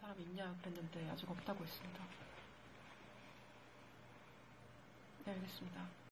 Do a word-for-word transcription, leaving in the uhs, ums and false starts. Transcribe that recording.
사람 있냐 그랬는데 아직 없다고 했습니다. 네, 알겠습니다.